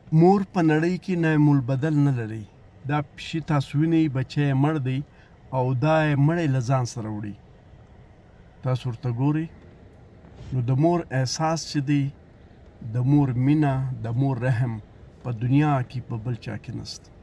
مور په نړۍ کې نایم البدل نه لري. دا پشي تاسو وینئ بچی یې مړ دی او دا یې مړی له ځان سره وړي. تاسو ورته ګورئ نو د مور احساس چې دی، د مور مینه، د مور رحم په دنیا کې په بل چا کې نشته.